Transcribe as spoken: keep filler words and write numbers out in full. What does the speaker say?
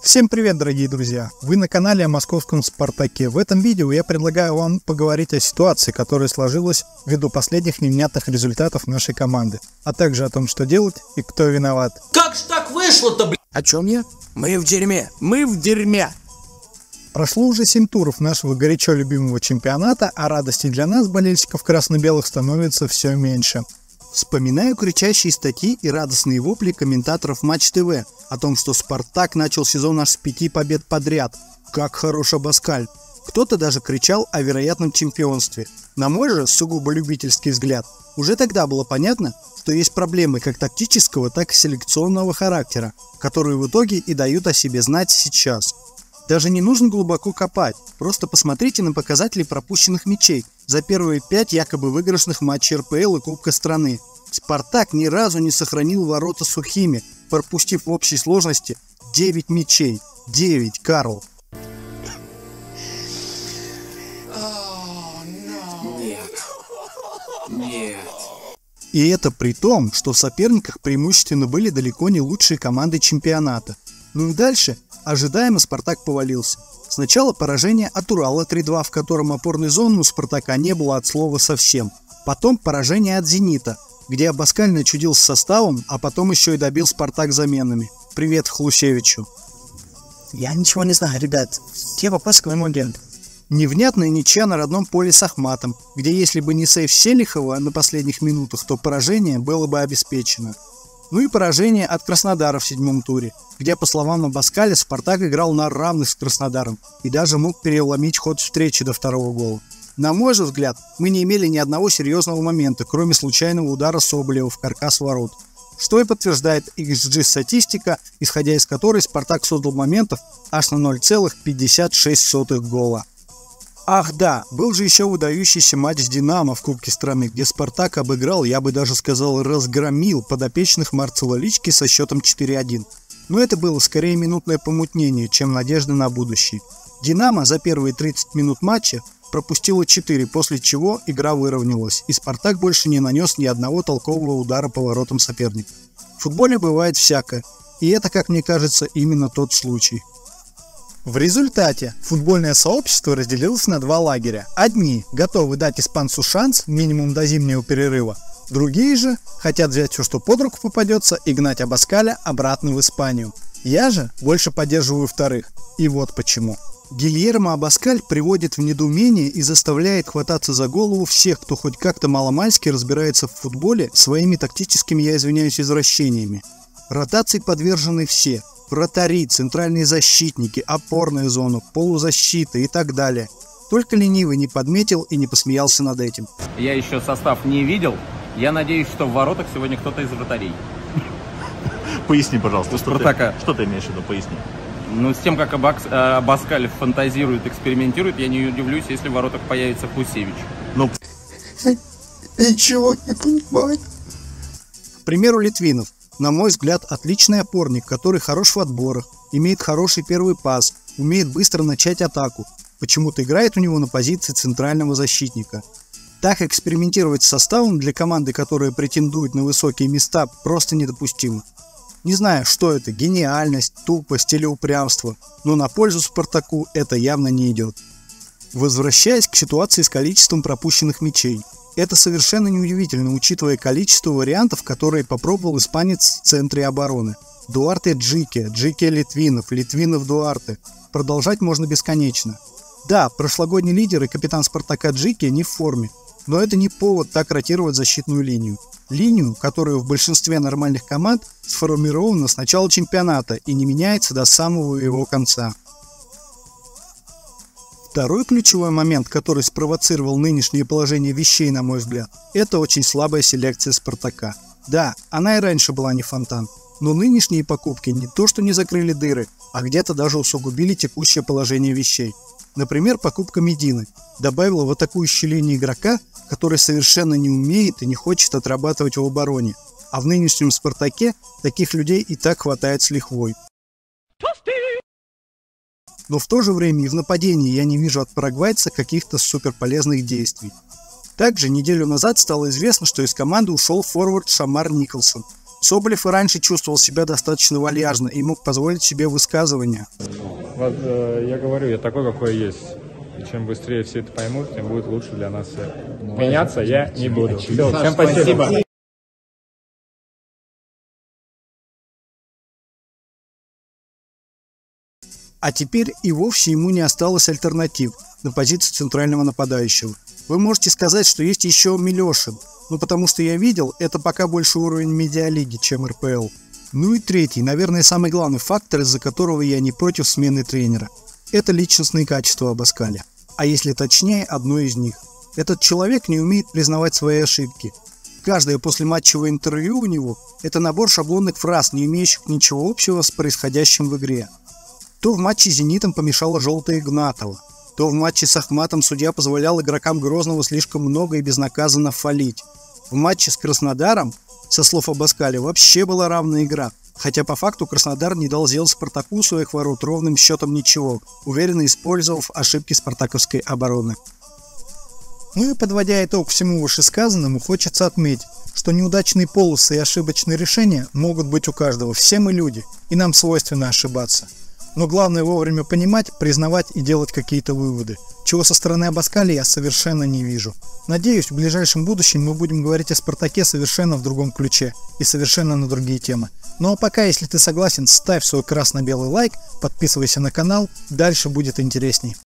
Всем привет, дорогие друзья! Вы на канале о московском Спартаке. В этом видео я предлагаю вам поговорить о ситуации, которая сложилась ввиду последних невнятных результатов нашей команды, а также о том, что делать и кто виноват. Как же так вышло-то, блядь? О чем я? Мы в дерьме! Мы в дерьме! Прошло уже семь туров нашего горячо любимого чемпионата, а радости для нас, болельщиков красно-белых, становится все меньше. Вспоминаю кричащие статьи и радостные вопли комментаторов Матч ТВ о том, что Спартак начал сезон аж с пяти побед подряд. Как хорош Абаскаль. Кто-то даже кричал о вероятном чемпионстве. На мой же сугубо любительский взгляд, уже тогда было понятно, что есть проблемы как тактического, так и селекционного характера, которые в итоге и дают о себе знать сейчас. Даже не нужно глубоко копать, просто посмотрите на показатели пропущенных мячей за первые пять якобы выигрышных матчей эр пэ эл и Кубка страны. Спартак ни разу не сохранил ворота сухими, пропустив в общей сложности девять мячей. девять, Карл. Нет. Нет. И это при том, что в соперниках преимущественно были далеко не лучшие команды чемпионата. Ну и дальше ожидаемо Спартак повалился. Сначала поражение от Урала три-два, в котором опорной зоны у Спартака не было от слова совсем. Потом поражение от Зенита, где Абаскаль начудил с составом, а потом еще и добил Спартак заменами. Привет Хлусевичу. Я ничего не знаю, ребят. Где попасть к моему агенту? Невнятная ничья на родном поле с Ахматом, где если бы не сейф Селихова на последних минутах, то поражение было бы обеспечено. Ну и поражение от Краснодара в седьмом туре, где, по словам Абаскаля, Спартак играл на равных с Краснодаром и даже мог переломить ход встречи до второго гола. На мой же взгляд, мы не имели ни одного серьезного момента, кроме случайного удара Соболева в каркас ворот, что и подтверждает икс джи статистика, исходя из которой Спартак создал моментов аж на ноль целых пятьдесят шесть сотых гола. Ах да, был же еще выдающийся матч с Динамо в Кубке страны, где Спартак обыграл, я бы даже сказал, разгромил подопечных Марцела Лички со счетом четыре один. Но это было скорее минутное помутнение, чем надежда на будущее. Динамо за первые тридцать минут матча пропустило четыре, после чего игра выровнялась, и Спартак больше не нанес ни одного толкового удара по воротам соперника. В футболе бывает всякое, и это, как мне кажется, именно тот случай. В результате футбольное сообщество разделилось на два лагеря. Одни готовы дать испанцу шанс минимум до зимнего перерыва, другие же хотят взять все, что под руку попадется, и гнать Абаскаля обратно в Испанию. Я же больше поддерживаю вторых, и вот почему. Гильермо Абаскаль приводит в недоумение и заставляет хвататься за голову всех, кто хоть как-то маломальски разбирается в футболе своими тактическими, я извиняюсь, извращениями. Ротации подвержены все. Вратари, центральные защитники, опорная зона, полузащита и так далее. Только ленивый не подметил и не посмеялся над этим. Я еще состав не видел. Я надеюсь, что в воротах сегодня кто-то из вратарей. Поясни, пожалуйста, что Спартака. ты, что ты имеешь в виду, поясни. Ну, с тем, как Абакс, э, Абаскаль фантазирует, экспериментирует, я не удивлюсь, если в воротах появится Хлусевич. Ну, Ничего не понимаю. К примеру, Литвинов. На мой взгляд, отличный опорник, который хорош в отборах, имеет хороший первый пас, умеет быстро начать атаку. Почему-то играет у него на позиции центрального защитника. Так экспериментировать с составом для команды, которая претендует на высокие места, просто недопустимо. Не знаю, что это, гениальность, тупость или упрямство, но на пользу Спартаку это явно не идет. Возвращаясь к ситуации с количеством пропущенных мячей. Это совершенно неудивительно, учитывая количество вариантов, которые попробовал испанец в центре обороны. Дуарте Джике, Джике Литвинов, Литвинов Дуарте. Продолжать можно бесконечно. Да, прошлогодний лидер и капитан Спартака Джике не в форме, но это не повод так ротировать защитную линию. Линию, которая в большинстве нормальных команд сформирована с начала чемпионата и не меняется до самого его конца. Второй ключевой момент, который спровоцировал нынешнее положение вещей, на мой взгляд, это очень слабая селекция Спартака. Да, она и раньше была не фонтан, но нынешние покупки не то что не закрыли дыры, а где-то даже усугубили текущее положение вещей. Например, покупка Медины добавила в атакующей линии игрока, который совершенно не умеет и не хочет отрабатывать в обороне, а в нынешнем Спартаке таких людей и так хватает с лихвой. Но в то же время и в нападении я не вижу от парагвайца каких-то суперполезных действий. Также неделю назад стало известно, что из команды ушел форвард Шамар Николсон. Соболев и раньше чувствовал себя достаточно вальяжно и мог позволить себе высказывания. Вот, э, я говорю, я такой, какой есть. И чем быстрее все это поймут, тем будет лучше для нас всех. Меняться я не буду. Все, всем спасибо. А теперь и вовсе ему не осталось альтернатив на позицию центрального нападающего. Вы можете сказать, что есть еще Милешин, но потому что я видел, это пока больше уровень медиалиги, чем эр пэ эл. Ну и третий, наверное, самый главный фактор, из-за которого я не против смены тренера. Это личностные качества Абаскаля. А если точнее, одно из них. Этот человек не умеет признавать свои ошибки. Каждое послематчевое интервью у него – это набор шаблонных фраз, не имеющих ничего общего с происходящим в игре. То в матче с «Зенитом» помешала желтая Игнатова, то в матче с Ахматом судья позволял игрокам Грозного слишком много и безнаказанно фалить. В матче с Краснодаром, со слов Абаскаля, вообще была равная игра, хотя по факту Краснодар не дал сделать Спартаку своих ворот ровным счетом ничего, уверенно использовав ошибки спартаковской обороны. Ну и подводя итог всему вышесказанному, хочется отметить, что неудачные полосы и ошибочные решения могут быть у каждого, все мы люди, и нам свойственно ошибаться. Но главное вовремя понимать, признавать и делать какие-то выводы, чего со стороны Абаскаля я совершенно не вижу. Надеюсь, в ближайшем будущем мы будем говорить о Спартаке совершенно в другом ключе и совершенно на другие темы. Ну а пока, если ты согласен, ставь свой красно-белый лайк, подписывайся на канал, дальше будет интересней.